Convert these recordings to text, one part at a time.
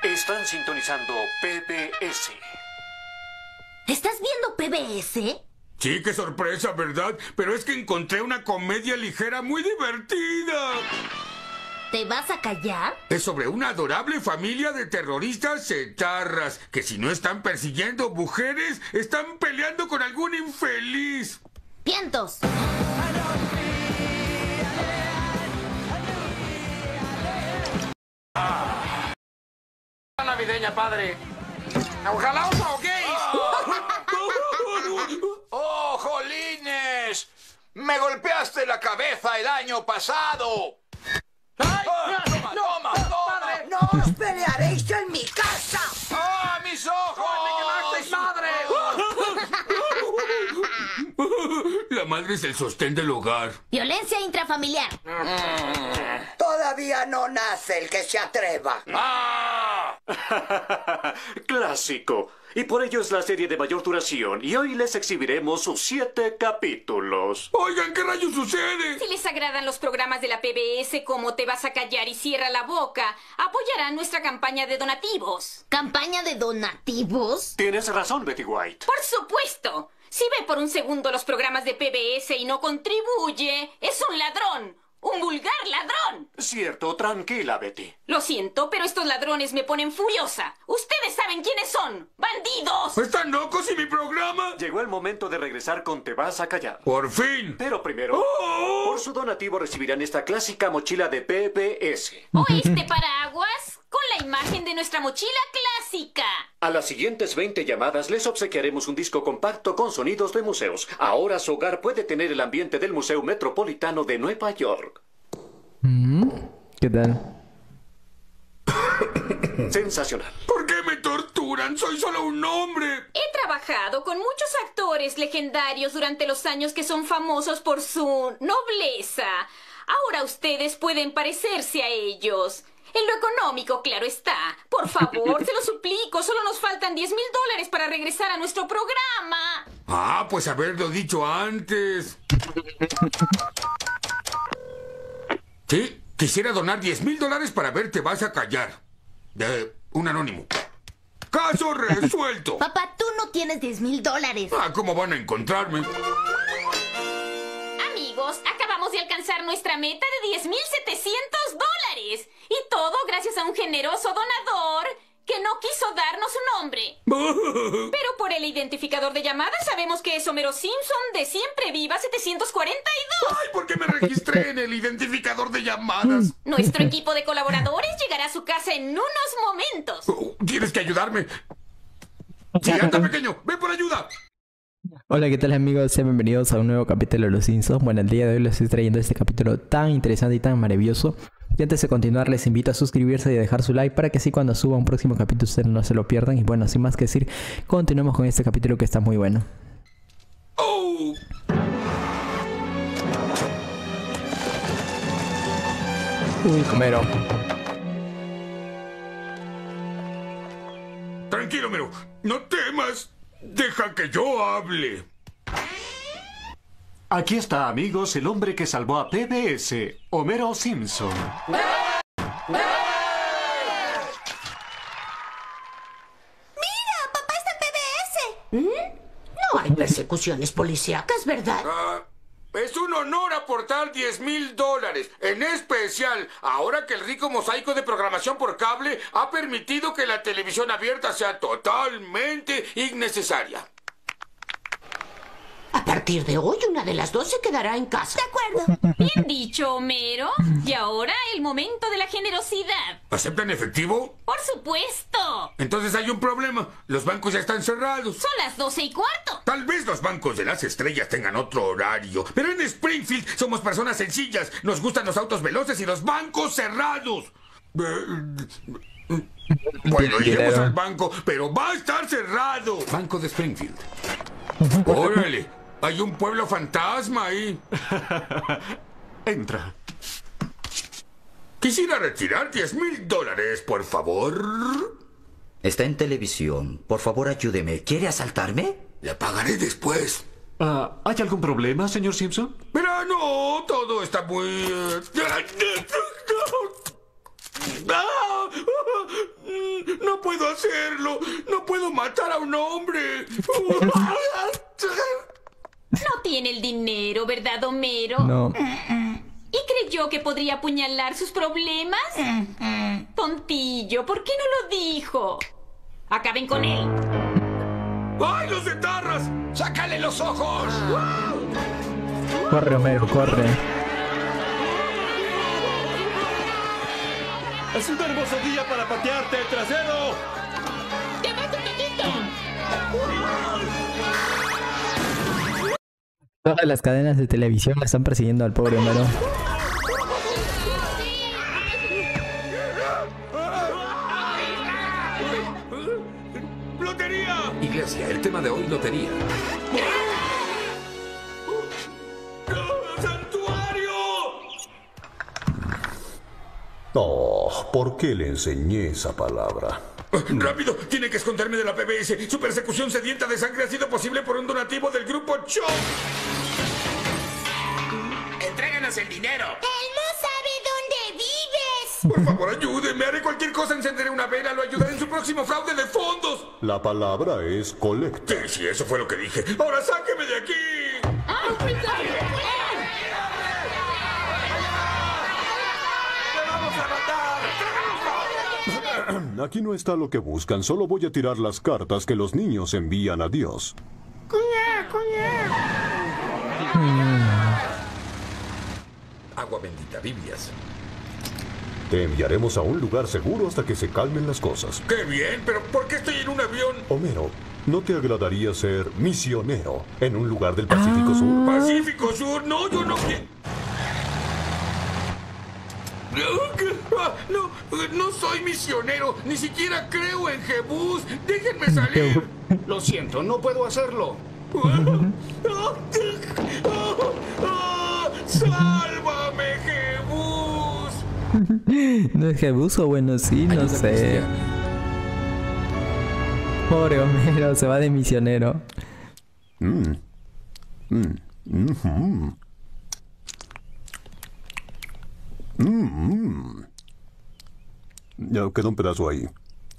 Están sintonizando PBS. ¿Estás viendo PBS? Sí, qué sorpresa, ¿verdad? Pero es que encontré una comedia ligera muy divertida. ¿Te vas a callar? Es sobre una adorable familia de terroristas etarras que si no están persiguiendo mujeres, están peleando con algún infeliz. ¡Vientos! Navideña, padre. ¡Ojalá os ahoguéis! ¡Oh, jolines! ¡Me golpeaste la cabeza el año pasado! ¡Ay! ¡Toma, toma, toma! ¡No os pelearéis en mi casa! ¡Ah, mis ojos! ¡Me quemasteis, madre! La madre es el sostén del hogar. Violencia intrafamiliar. Todavía no nace el que se atreva. ¡Ah! Clásico. Y por ello es la serie de mayor duración. Y hoy les exhibiremos sus 7 capítulos. Oigan, ¿qué rayos sucede? Si les agradan los programas de la PBS como Te vas a callar y cierra la boca, apoyarán nuestra campaña de donativos. ¿Campaña de donativos? Tienes razón, Betty White. ¡Por supuesto! Si ve por un segundo los programas de PBS y no contribuye, es un ladrón. ¡Un vulgar ladrón! Cierto, tranquila, Betty. Lo siento, pero estos ladrones me ponen furiosa. Ustedes saben quiénes son. ¡Bandidos! ¿Están locos y mi programa? Llegó el momento de regresar con Te vas a callar. ¡Por fin! Pero primero, por su donativo recibirán esta clásica mochila de PBS. ¿O este paraguas? Con la imagen de nuestra mochila clásica. A las siguientes 20 llamadas les obsequiaremos un disco compacto con sonidos de museos. Ahora su hogar puede tener el ambiente del Museo Metropolitano de Nueva York. ¿Qué tal? Sensacional. ¿Por qué me torturan? ¡Soy solo un hombre! He trabajado con muchos actores legendarios durante los años que son famosos por su nobleza. Ahora ustedes pueden parecerse a ellos. En lo económico, claro está. Por favor, se lo suplico. Solo nos faltan $10,000 para regresar a nuestro programa. Ah, pues haberlo dicho antes. Sí, quisiera donar $10,000 para ver Te vas a callar. Un anónimo. ¡Caso resuelto! Papá, tú no tienes $10,000. Ah, ¿cómo van a encontrarme? Amigos, acabamos de alcanzar nuestra meta de $10,700. Y todo gracias a un generoso donador que no quiso darnos su nombre. Pero por el identificador de llamadas sabemos que es Homero Simpson de Siempre Viva 742. ¡Ay, por qué me registré en el identificador de llamadas! Nuestro equipo de colaboradores llegará a su casa en unos momentos. Tienes que ayudarme. Sí, anda, pequeño, ven por ayuda. Hola, ¿qué tal amigos? Sean bienvenidos a un nuevo capítulo de Los Simpsons. Bueno, el día de hoy les estoy trayendo este capítulo tan interesante y tan maravilloso. Y antes de continuar les invito a suscribirse y a dejar su like para que así cuando suba un próximo capítulo ustedes no se lo pierdan. Y bueno, sin más que decir, continuemos con este capítulo que está muy bueno. ¡Oh! Uy, Homero. Tranquilo, Homero, no temas. Deja que yo hable. Aquí está, amigos, el hombre que salvó a PBS, Homero Simpson. ¡Papá está en PBS! No hay persecuciones policíacas, ¿verdad? Es un honor aportar $10,000. En especial, ahora que el rico mosaico de programación por cable ha permitido que la televisión abierta sea totalmente innecesaria. A partir de hoy, una de las dos se quedará en casa. De acuerdo. Bien dicho, Homero. Y ahora el momento de la generosidad. ¿Aceptan efectivo? ¡Por supuesto! Entonces hay un problema. Los bancos ya están cerrados. Son las 12:15. Tal vez los bancos de las estrellas tengan otro horario, pero en Springfield somos personas sencillas. Nos gustan los autos veloces y los bancos cerrados. Bueno, iremos al banco, pero va a estar cerrado. Banco de Springfield. Órale, hay un pueblo fantasma ahí. Entra. Quisiera retirar $10,000, por favor. Está en televisión. Por favor, ayúdeme. ¿Quiere asaltarme? Le pagaré después. ¿Hay algún problema, señor Simpson? Pero no, todo está muy... No puedo hacerlo. No puedo matar a un hombre. No tiene el dinero, ¿verdad, Homero? No. ¿Y creyó que podría apuñalar sus problemas? Tontillo, ¿por qué no lo dijo? Acaben con él. ¡Ay, los etarras! ¡Sácale los ojos! Corre, Homero, corre. Es un hermoso día para patearte el trasero. Todas las cadenas de televisión la están persiguiendo al pobre Homero. ¡Lotería! Iglesia, el tema de hoy, lotería. ¡Santuario! Oh, ¿por qué le enseñé esa palabra? ¡Rápido! Tiene que esconderme de la PBS. Su persecución sedienta de sangre ha sido posible por un donativo del grupo Chop. ¡Entréganos el dinero! Él no sabe dónde vives. Por favor, ayúdeme. Haré cualquier cosa. Encenderé una vela. Lo ayudaré en su próximo fraude de fondos. La palabra es colecta. Sí, eso fue lo que dije. ¡Ahora sáqueme de aquí! Aquí no está lo que buscan. Solo voy a tirar las cartas que los niños envían a Dios. Agua bendita, Biblias. Te enviaremos a un lugar seguro hasta que se calmen las cosas. ¡Qué bien! ¿Pero por qué estoy en un avión? Homero, ¿no te agradaría ser misionero en un lugar del Pacífico Sur? ¿Pacífico Sur? No, yo no quiero. No soy misionero. Ni siquiera creo en Jebús. Déjenme salir. Lo siento, no puedo hacerlo. ¡Sálvame, Jebús! ¿No es Jebús o bueno, sí? No sé. Pobre Homero, se va de misionero. Ya quedó un pedazo ahí.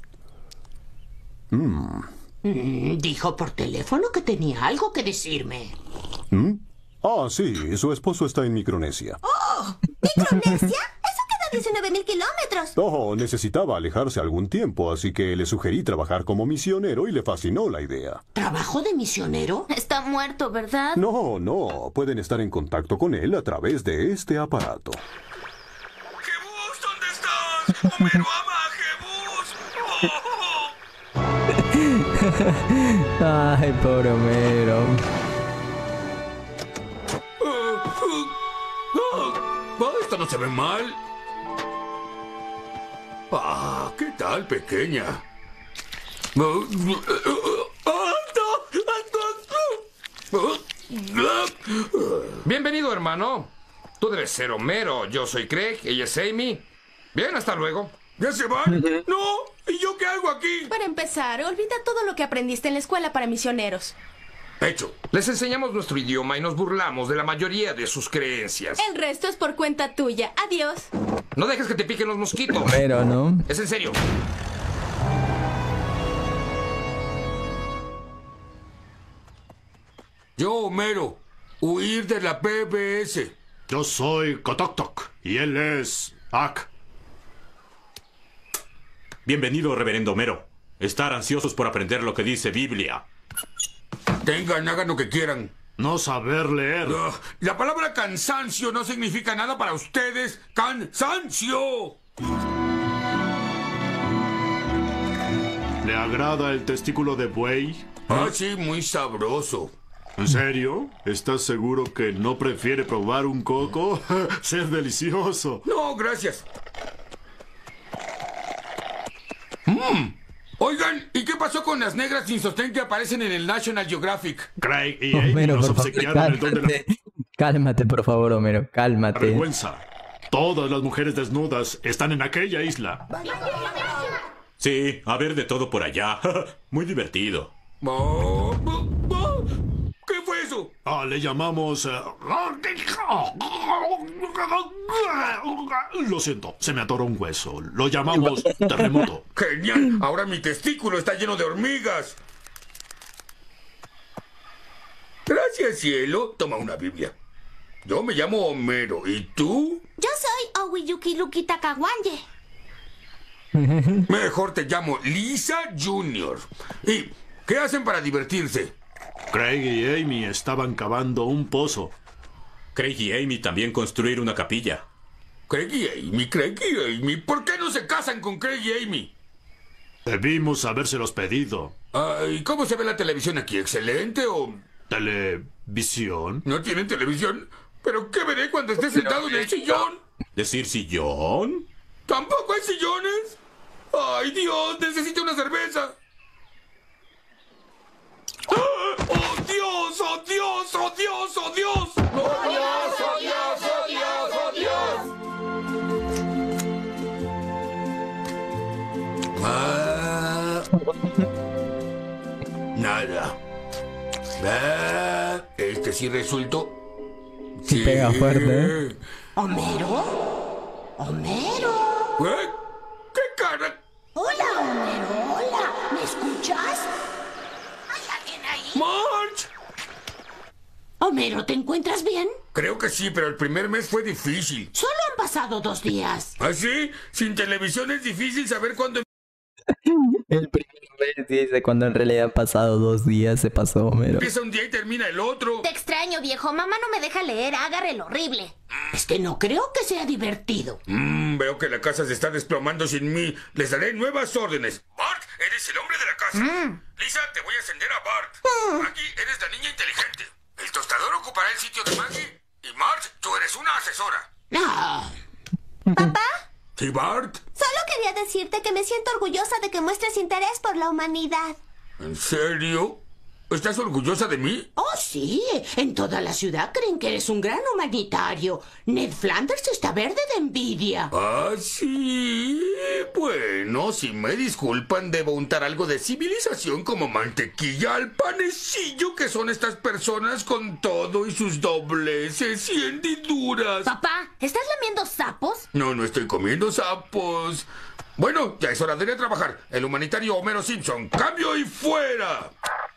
Dijo por teléfono que tenía algo que decirme. Ah, sí, su esposo está en Micronesia. ¿Micronesia? Eso queda a 19.000 kilómetros. Oh, necesitaba alejarse algún tiempo, así que le sugerí trabajar como misionero y le fascinó la idea. ¿Trabajo de misionero? Está muerto, ¿verdad? No, pueden estar en contacto con él a través de este aparato. ¡Jebús, ¿dónde estás? ¡Homero ama a Jebús! Ay, pobre Homero. Esto no se ve mal. ¿Qué tal, pequeña? Bienvenido, hermano. Tú debes ser Homero. Yo soy Craig, ella es Amy. Bien, hasta luego. ¿Ya se van? ¡No! ¿Y yo qué hago aquí? Para empezar, olvida todo lo que aprendiste en la escuela para misioneros. Hecho. Les enseñamos nuestro idioma y nos burlamos de la mayoría de sus creencias. El resto es por cuenta tuya. Adiós. No dejes que te piquen los mosquitos. Homero, ¿no? Es en serio. Yo, Homero, huir de la PBS. Yo soy Kotok y él es Ak. Bienvenido, reverendo Homero. Estar ansiosos por aprender lo que dice Biblia. Hagan lo que quieran. No saber leer. La palabra cansancio no significa nada para ustedes. ¡Cansancio! ¿Le agrada el testículo de buey? Sí, muy sabroso. ¿En serio? ¿Estás seguro que no prefiere probar un coco? Ser delicioso. No, gracias. Oigan, ¿y qué pasó con las negras sin sostén que aparecen en el National Geographic? Craig y Amy Homero, nos por favor, obsequiaron el don de la cálmate, por favor, Homero, cálmate. vergüenza. Todas las mujeres desnudas están en aquella isla. Sí, a ver de todo por allá. Muy divertido. ¿Qué fue eso? Le llamamos... Lo siento, se me atoró un hueso. Lo llamamos terremoto. ¡Genial! Ahora mi testículo está lleno de hormigas. Gracias, cielo. Toma una Biblia. Yo me llamo Homero. ¿Y tú? Yo soy Owiyuki Lukita Kawanye. Mejor te llamo Lisa Jr. ¿Y qué hacen para divertirse? Craig y Amy estaban cavando un pozo. Craig y Amy también construir una capilla. Craig y Amy. ¿Por qué no se casan con Craig y Amy? Debimos habérselos pedido. ¿Y cómo se ve la televisión aquí? ¿Excelente o...? ¿Televisión? ¿No tienen televisión? ¿Pero qué veré cuando esté sentado en el sillón? ¿Decir sillón? ¿Tampoco hay sillones? ¡Ay, Dios! ¡Necesito una cerveza! ¡Oh, Dios! ¡Oh, Dios! ¡Oh, Dios! ¡Oh, Dios! ¡Oh, Dios! ¡Oh, Dios! ¡Oh, Dios! ¡Oh, Dios! Nada. Este sí resultó. Sí, pega fuerte, ¿eh? ¿Homero? ¿Homero? ¿Qué cara? Hola, Homero, hola. ¿Me escuchas? ¿Hay alguien ahí? ¡Marge! Homero, ¿te encuentras bien? Creo que sí, pero el primer mes fue difícil. Solo han pasado 2 días. ¿Ah, sí? Sin televisión es difícil saber cuándo... El primer mes dice cuando en realidad han pasado 2 días, se pasó Homero. Empieza un día y termina el otro. Te extraño, viejo. Mamá no me deja leer. Agarre el horrible. Es que no creo que sea divertido. Veo que la casa se está desplomando sin mí. Les daré nuevas órdenes. Bart, eres el hombre de la casa. Lisa, te voy a ascender a Bart. Maggie, eres la niña inteligente. El tostador ocupará el sitio de Maggie. Y Marge, tú eres una asesora. ¿Papá? ¿Sí, Bart? Solo quería decirte que me siento orgullosa de que muestres interés por la humanidad. ¿En serio? ¿Estás orgullosa de mí? Oh, sí. En toda la ciudad creen que eres un gran humanitario. Ned Flanders está verde de envidia. ¿Ah, sí? Bueno, si me disculpan, debo untar algo de civilización como mantequilla al panecillo que son estas personas con todo y sus dobleces y hendiduras. Papá, ¿estás lamiendo sapos? No, no estoy comiendo sapos. Bueno, ya es hora de ir a trabajar. El humanitario Homero Simpson. ¡Cambio y fuera!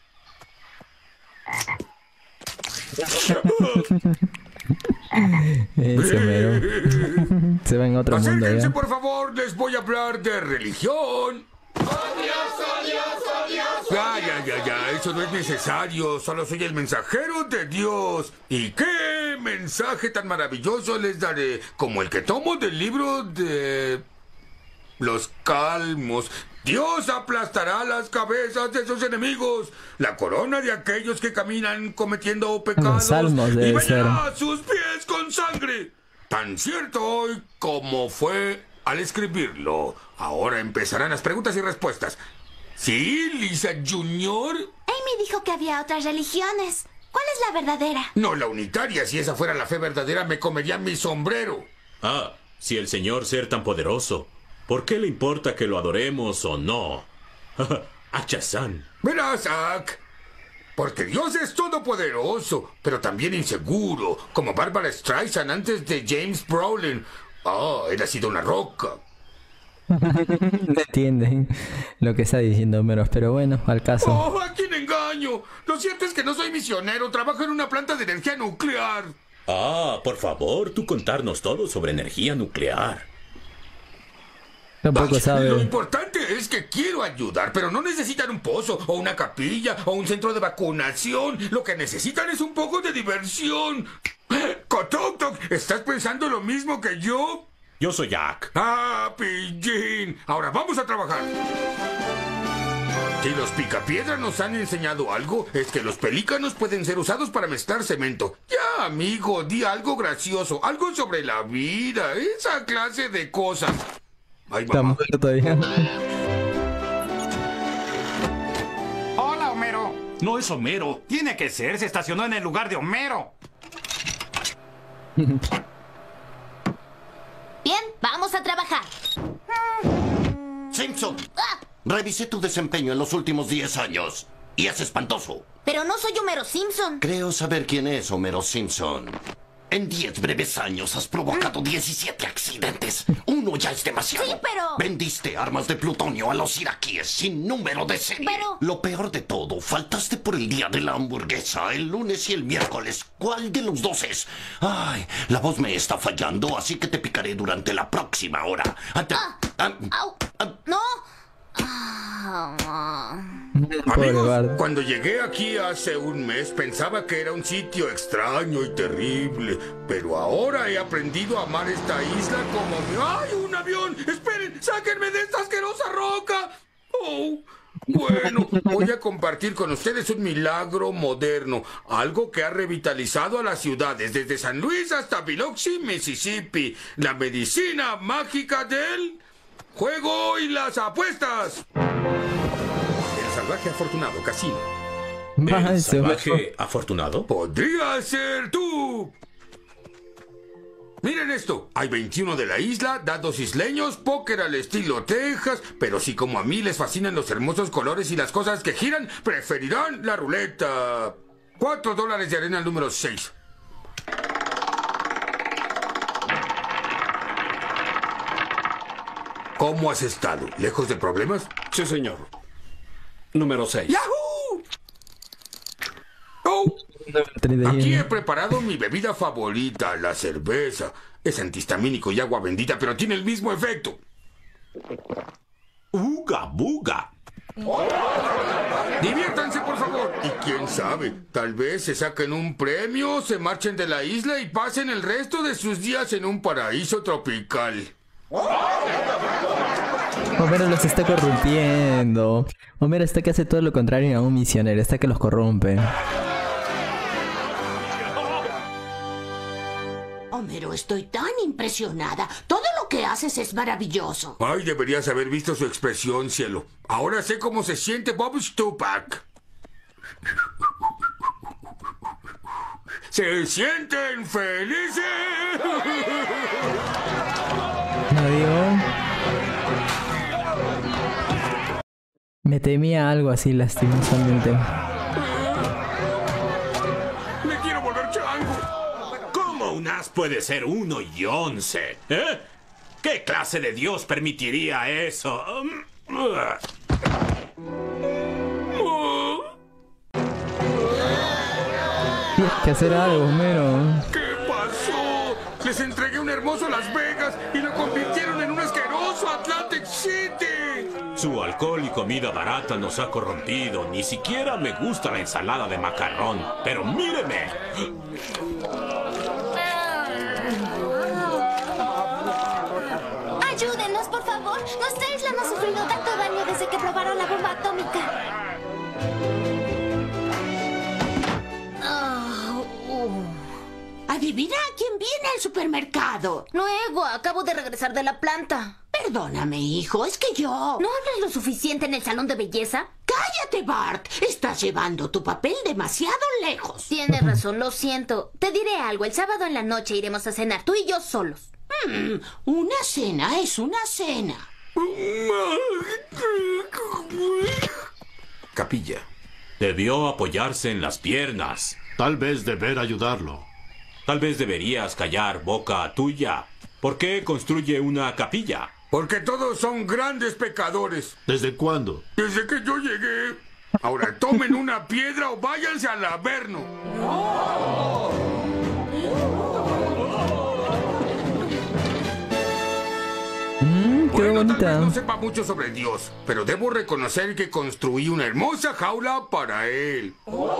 Ese Homero. Se va en otro mundo Acérquense, ya. por favor, les voy a hablar de religión. ¡Oh, Dios, oh, Dios, oh, Dios! Ya, eso no es necesario. Solo soy el mensajero de Dios. ¿Y qué mensaje tan maravilloso les daré? Como el que tomo del libro de... Los Calmos. Dios aplastará las cabezas de sus enemigos, la corona de aquellos que caminan cometiendo pecados, Salmos y debe ser. bañará sus pies con sangre. Tan cierto hoy como fue al escribirlo. Ahora empezarán las preguntas y respuestas. ¿Sí, Lisa Jr.? Amy dijo que había otras religiones. ¿Cuál es la verdadera? No, la unitaria. Si esa fuera la fe verdadera, me comería mi sombrero. Ah, si el Señor ser tan poderoso, ¿por qué le importa que lo adoremos o no? Achazán. Verás, Zack. Porque Dios es todopoderoso, pero también inseguro, como Barbara Streisand antes de James Brolin. Él ha sido una roca. No entienden lo que está diciendo Homero, pero bueno, al caso. ¿A quién engaño? Lo cierto es que no soy misionero, trabajo en una planta de energía nuclear. Por favor, tú contarnos todo sobre energía nuclear. Tampoco sabe. Lo importante es que quiero ayudar, pero no necesitan un pozo, o una capilla, o un centro de vacunación. Lo que necesitan es un poco de diversión. Kotok, ¿estás pensando lo mismo que yo? Yo soy Jack. Pillín. Ahora vamos a trabajar. Si los picapiedras nos han enseñado algo, es que los pelícanos pueden ser usados para mezclar cemento. Ya, amigo, di algo gracioso, algo sobre la vida, esa clase de cosas. Ay, mamá. Está todavía. Hola, Homero. No es Homero. Tiene que ser. Se estacionó en el lugar de Homero. Bien, vamos a trabajar. Simpson, revisé tu desempeño en los últimos 10 años. Y es espantoso. Pero no soy Homero Simpson. Creo saber quién es Homero Simpson. En 10 breves años has provocado 17 accidentes. Uno ya es demasiado. Sí, pero... Vendiste armas de plutonio a los iraquíes sin número de serie. Pero... Lo peor de todo, faltaste por el día de la hamburguesa, el lunes y el miércoles. ¿Cuál de los dos es? Ay, la voz me está fallando, así que te picaré durante la próxima hora. ¡No! Amigos, cuando llegué aquí hace un mes pensaba que era un sitio extraño y terrible, pero ahora he aprendido a amar esta isla como... ¡Ay, un avión! ¡Esperen! ¡Sáquenme de esta asquerosa roca! ¡Oh! Bueno, voy a compartir con ustedes un milagro moderno, algo que ha revitalizado a las ciudades, desde San Luis hasta Biloxi, Mississippi. La medicina mágica del juego y las apuestas. El salvaje afortunado casino. ¿El salvaje afortunado? ¡Podría ser tú! Miren esto, hay 21 de la isla, dados isleños, póker al estilo Texas, pero si como a mí les fascinan los hermosos colores y las cosas que giran, preferirán la ruleta. $4 de arena al número 6. ¿Cómo has estado? ¿Lejos de problemas? Sí, señor. Número 6. ¡Yahoo! ¡Oh! Aquí he preparado mi bebida favorita, la cerveza. Es antihistamínico y agua bendita, pero tiene el mismo efecto. ¡Uga, buga! Diviértanse, por favor. Y quién sabe, tal vez se saquen un premio, se marchen de la isla y pasen el resto de sus días en un paraíso tropical. Homero los está corrompiendo. Homero está que hace todo lo contrario a un misionero, está que los corrompe. Homero, estoy tan impresionada. Todo lo que haces es maravilloso. Ay, deberías haber visto su expresión, cielo. Ahora sé cómo se siente Bob Stupak. ¡Se sienten felices! No digo. Me temía algo así lastimosamente. ¡Me quiero volver chango! ¿Cómo un as puede ser 1 y 11? ¿Eh? ¿Qué clase de Dios permitiría eso? Tienes que hacer algo, Homero. ¿Qué pasó? Les entregué un hermoso Las Vegas y lo convirtieron en un asqueroso Atlantic City. Su alcohol y comida barata nos ha corrompido. Ni siquiera me gusta la ensalada de macarrón. Pero míreme. Ayúdenos, por favor. Nuestra isla no ha sufrido tanto daño desde que probaron la bomba atómica. Adivina quién viene al supermercado. Luego, acabo de regresar de la planta. Perdóname, hijo, es que yo... ¿No hablas lo suficiente en el salón de belleza? ¡Cállate, Bart! Estás llevando tu papel demasiado lejos. Tienes razón, lo siento. Te diré algo, el sábado en la noche iremos a cenar, tú y yo solos. Una cena es una cena. Capilla. Debió apoyarse en las piernas. Tal vez deber ayudarlo. Tal vez deberías callar, boca tuya. ¿Por qué construye una capilla? Porque todos son grandes pecadores. ¿Desde cuándo? Desde que yo llegué. Ahora tomen una piedra o váyanse al Averno. Qué bonita. Tal vez no sepa mucho sobre Dios, pero debo reconocer que construí una hermosa jaula para él.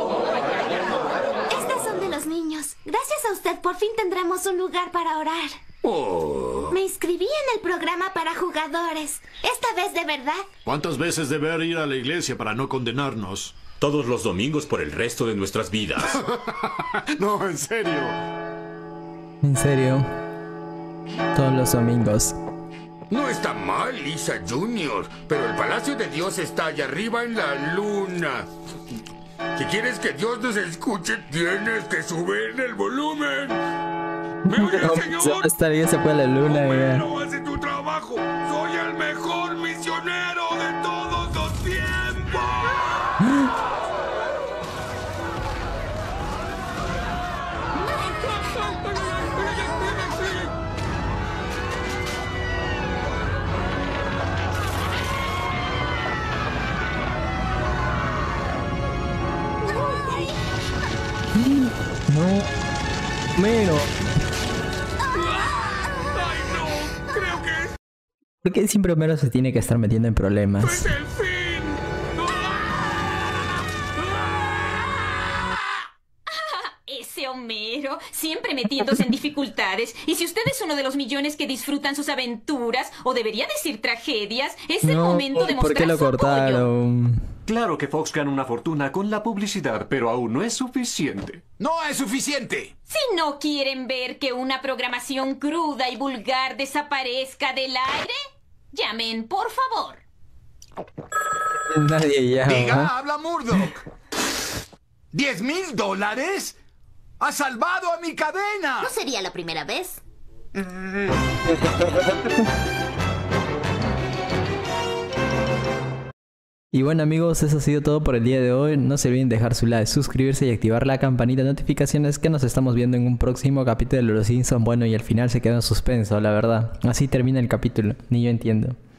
Estas son de los niños. Gracias a usted, por fin tendremos un lugar para orar. Me inscribí en el programa para jugadores. Esta vez de verdad. ¿Cuántas veces deber ir a la iglesia para no condenarnos? Todos los domingos por el resto de nuestras vidas. No, en serio. En serio. Todos los domingos. No está mal, Lisa Jr., pero el Palacio de Dios está allá arriba en la luna. Si quieres que Dios nos escuche, tienes que subir el volumen. ¿Me oyes, señor? Hasta bien se fue a la luna. Homero, hace tu trabajo. Soy el mejor misionero de todos los tiempos. Homero. ¡Ay, no! Creo que es... ¿Por qué siempre Homero se tiene que estar metiendo en problemas? ¡Es el fin! Ese Homero, siempre metiéndose en dificultades. Y si usted es uno de los millones que disfrutan sus aventuras, o debería decir tragedias, es el momento de mostrar ¿por qué lo su apoyo. cortaron? Claro que Fox gana una fortuna con la publicidad, pero aún no es suficiente. ¡No es suficiente! Si no quieren ver que una programación cruda y vulgar desaparezca del aire, llamen, por favor. Nadie llama. Diga, habla Murdoch. ¿$10,000? ¡Ha salvado a mi cadena! No sería la primera vez. Y bueno amigos, eso ha sido todo por el día de hoy. No se olviden dejar su like, suscribirse y activar la campanita de notificaciones, que nos estamos viendo en un próximo capítulo de Los Simpsons. Bueno, y al final se quedó en suspenso, la verdad. Así termina el capítulo, ni yo entiendo.